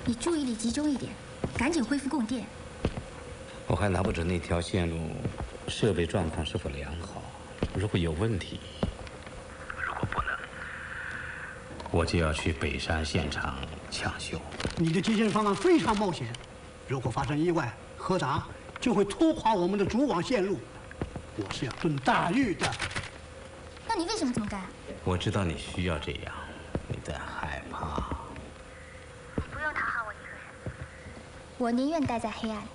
你注意力集中一点，赶紧恢复供电。 我还拿不准那条线路设备状况是否良好，如果有问题，如果不能，我就要去北山现场抢修。 你的接线方案非常冒险，如果发生意外，何达就会拖垮我们的主网线路。我是要炖大狱的。 那你为什么这么干？ 我知道你需要这样，你在害怕。 你不用讨好我一个人，我宁愿待在黑暗里。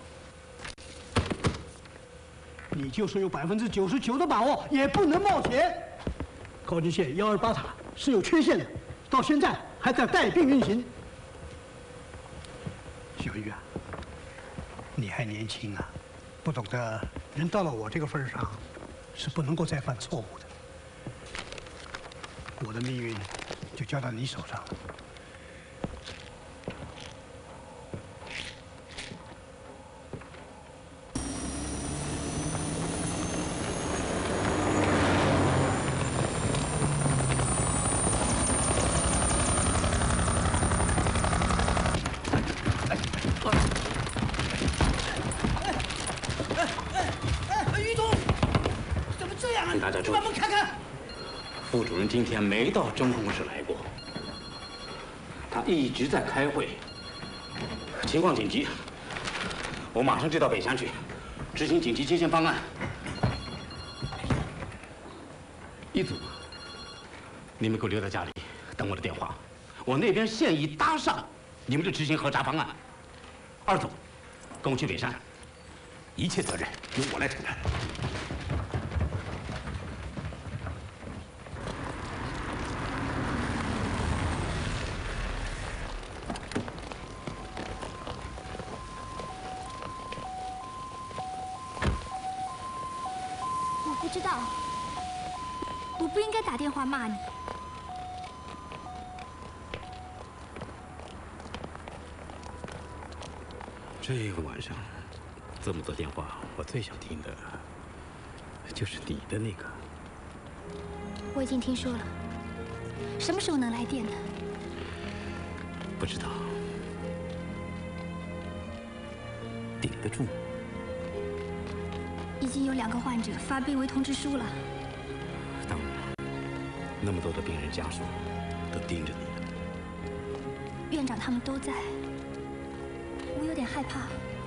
你就是有99%的把握，也不能冒险。高级线128塔是有缺陷的，到现在还在带病运行。小玉啊，你还年轻啊，不懂得人到了我这个份上，是不能够再犯错误的。我的命运就交到你手上了。 副主任今天没到中控室来过，他一直在开会，情况紧急，我马上就到北山去执行紧急接线方案。一组，你们给我留在家里等我的电话，我那边线一搭上，你们就执行核查方案。二组，跟我去北山，一切责任由我来承担。 不知道，我不应该打电话骂你。 这个晚上这么多电话，我最想听的就是你的那个。 我已经听说了，什么时候能来电呢？ 不知道，顶得住吗？ 已经有2个患者发病危通知书了。 当然，那么多的病人家属都盯着你呢。 院长他们都在，我有点害怕。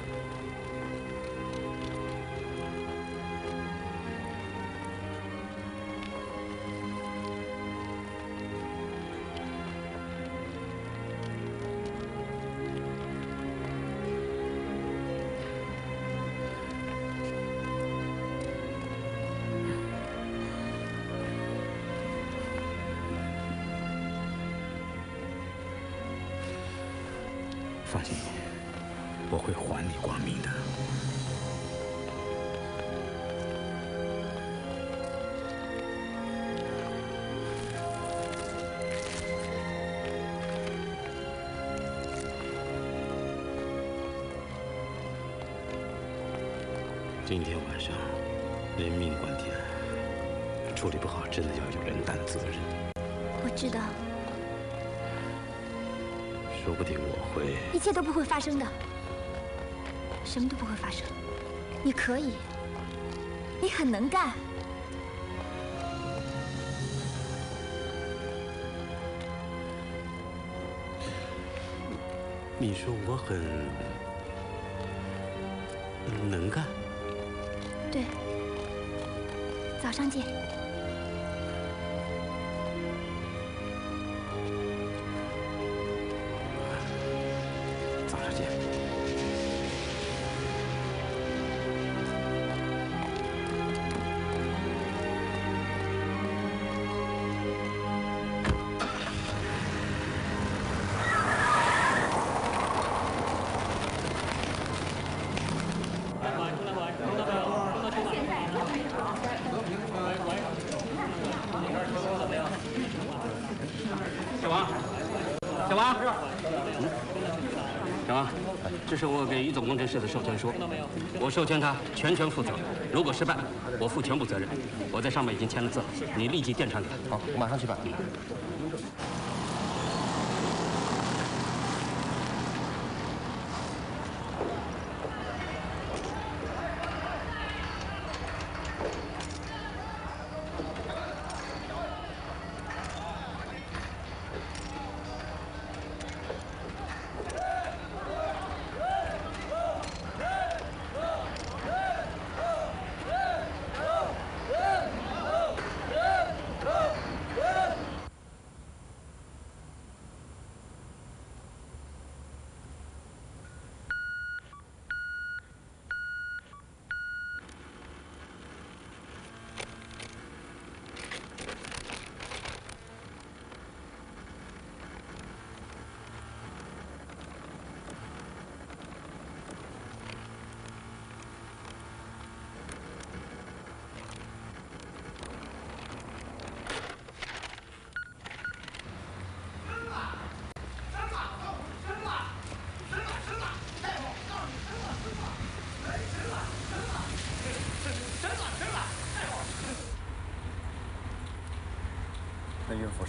放心，我会还你光明的。今天晚上，人命关天，处理不好，真的要有人担责任。 我知道。 说不定我会…… 一切都不会发生的，什么都不会发生。你可以，你很能干。 你说我很能干？ 对，早上见。 早上见。小王，小王，小王，这是我给于总工程师的授权书，我授权他全权负责，如果失败，我负全部责任。我在上面已经签了字，你立即电传给他。 好，我马上去办。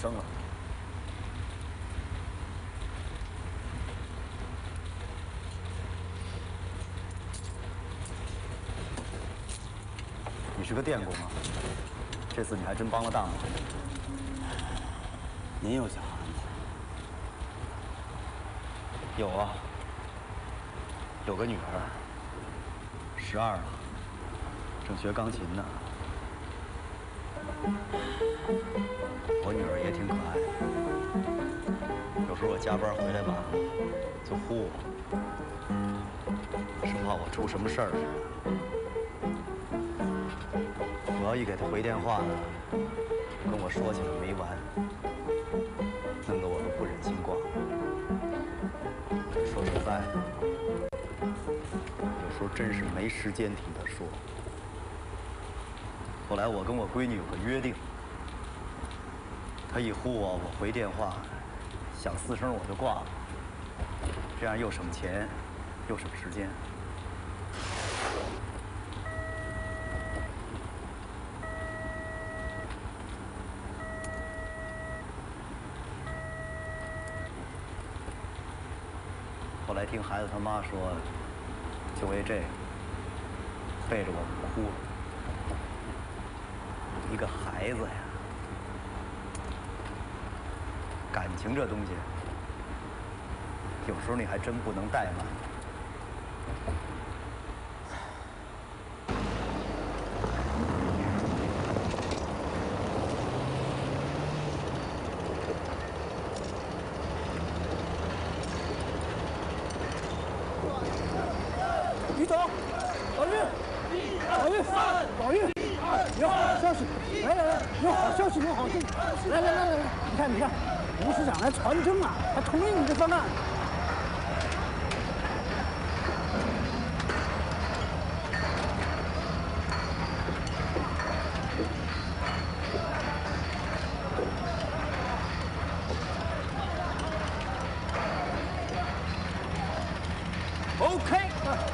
声了。你是个电工啊，这次你还真帮了大忙。 您有小孩吗？ 有啊，有个女儿，12了，正学钢琴呢。我女儿也挺可爱的，有时候我加班回来吧，就呼我，生怕我出什么事儿似的。我要一给她回电话呢，跟我说起来没完，弄得我都不忍心挂。说实在的，有时候真是没时间听她说。后来我跟我闺女有个约定，她一呼我，我回电话，响4声我就挂了，这样又省钱，又省时间。后来听孩子他妈说，就为这个背着我哭了。一个孩子呀，感情这东西，有时候你还真不能怠慢。 于总，老于，老于，有好消息！来，有好消息，有好消息！来，你看，吴市长来传真了，他同意你的方案。OK。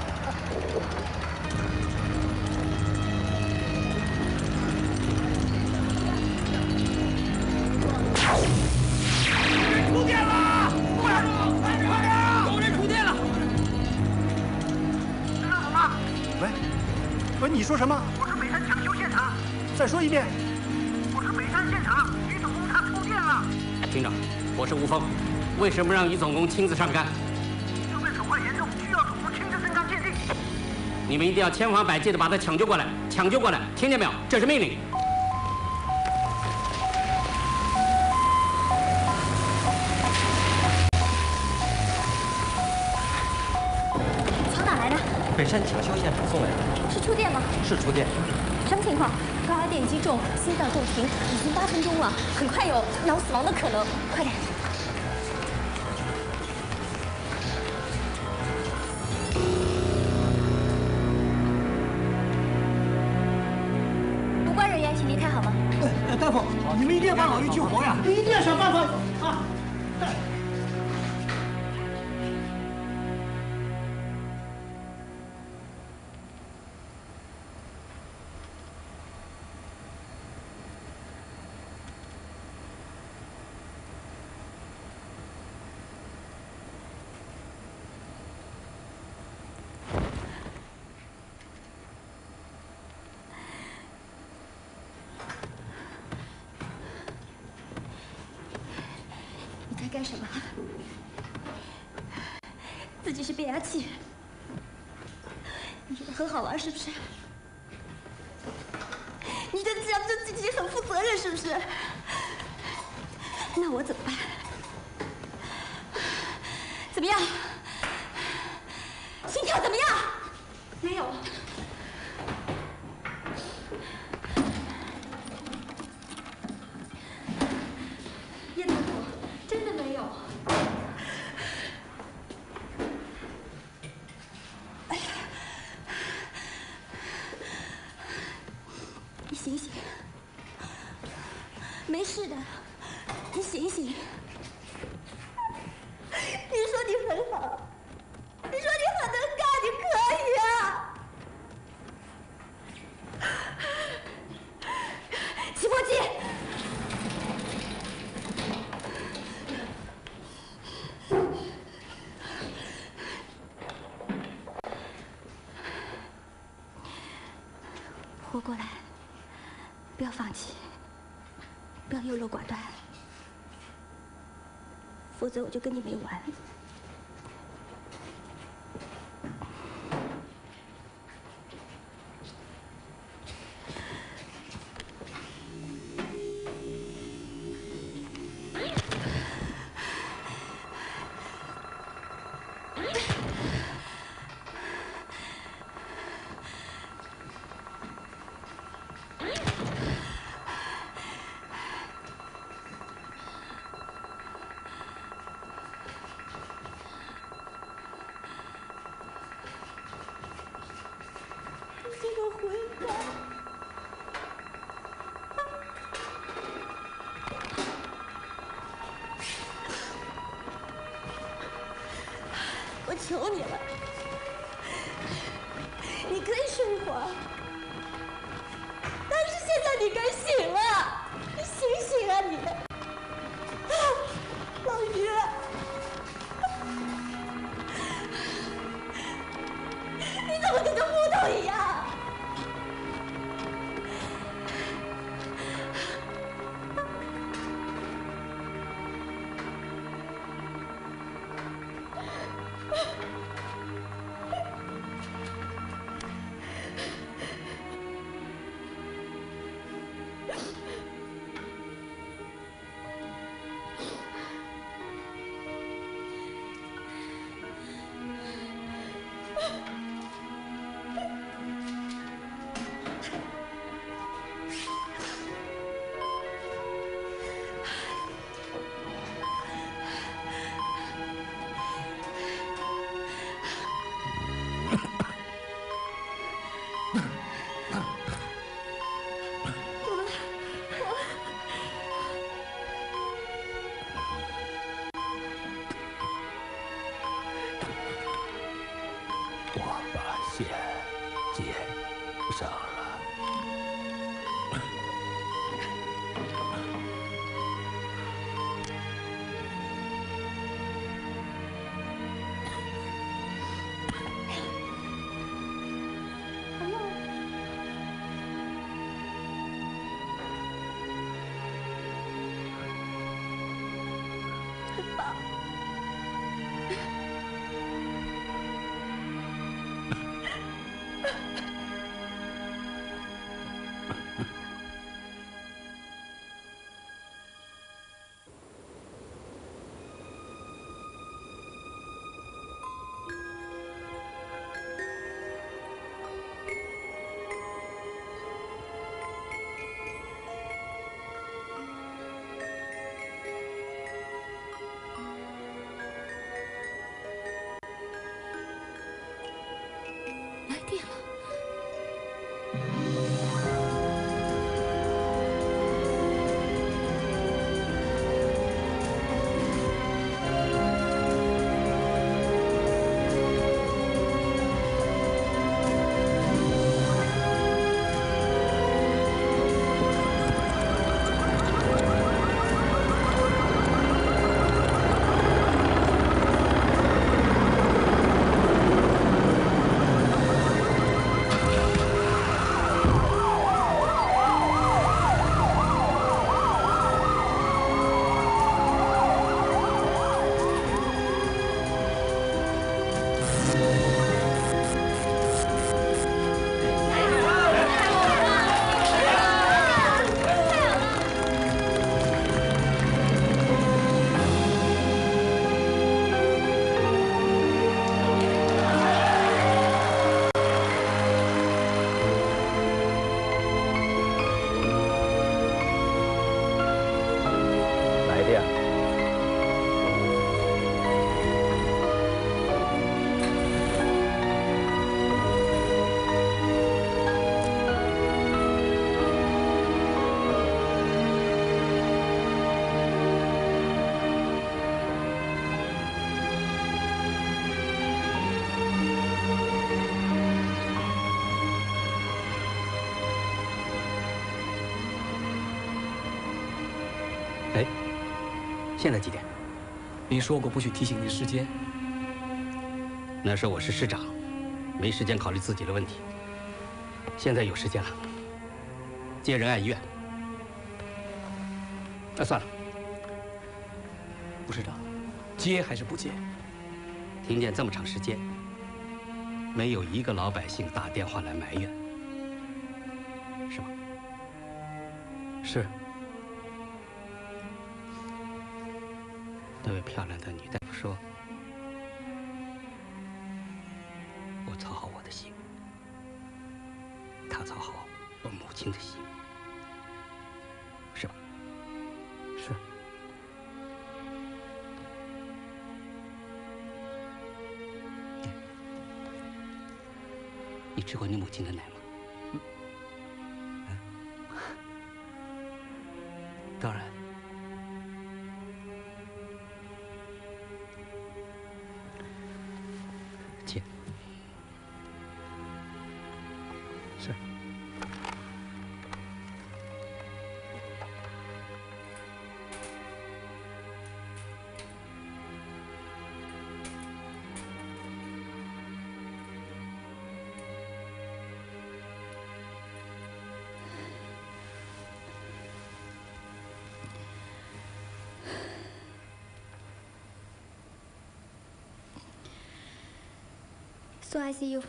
触电了！快点！有人触电了！ 知道我吗？ 喂，你说什么？ 我是北山抢修现场。 再说一遍。 我是北山现场，于总工他触电了。 厅长，我是吴峰，为什么让于总工亲自上杆？ 因为损坏严重，需要总工亲自升杆鉴定。 你们一定要千方百计的把他抢救过来，听见没有？这是命令。 从哪来的？ 北山抢修现场送来的。 是触电吗？ 是触电。 什么情况？高压电击中，心脏骤停，已经8分钟了，很快有脑死亡的可能，快点！无关人员，请离开好吗？ 大夫，你们一定要把老于救活呀！你一定要想办法啊！ 你在干什么？自己是变压器，你觉得很好玩是不是？你觉得这样对自己很负责任是不是？那我怎么办？怎么样？心跳怎么样？没有。叶大夫，真的没有。哎呀，你醒醒，没事的，你醒醒。你说你很好，你说你很能干，你可以啊。起搏器。 过来，不要放弃，不要优柔寡断，否则我就跟你没完。 我求你了，你可以睡一会儿，但是现在你该醒了，你醒醒啊你！老于，你怎么跟个木头一样？ 现在几点？您说过不许提醒您时间。 那时候我是师长，没时间考虑自己的问题。现在有时间了， 接仁爱医院。算了，吴师长，接还是不接？ 停电这么长时间，没有一个老百姓打电话来埋怨，是吗？ 是。 那位漂亮的女大夫说：“我操好我的心，她操好我母亲的心，是吧？” 是。 你吃过你母亲的奶吗？ 当然。 姐。 是。 送 ICU。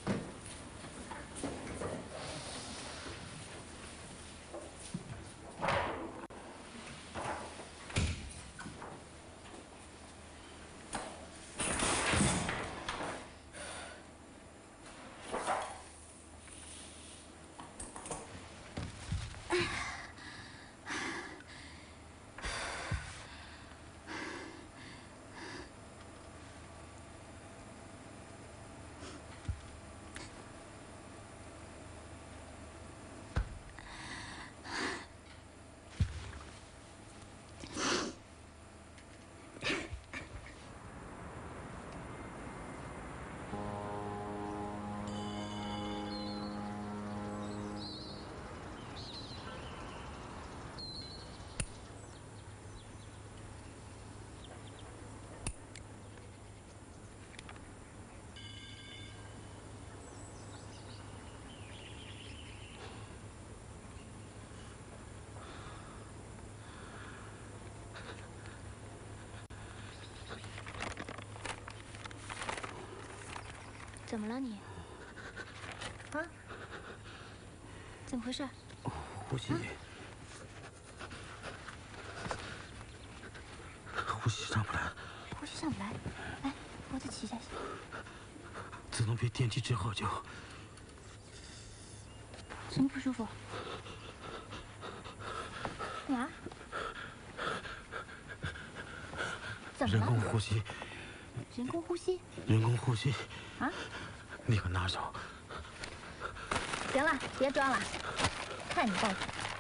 怎么了你？啊？怎么回事？ 呼吸，呼吸上不来。 呼吸上不来？来，脖子起一下。 自从被电击之后就…… 什么不舒服？哪儿？怎么了？ 人工呼吸。 人工呼吸？ 人工呼吸。 啊？ 立刻拿手。 行了，别装了，看你报复。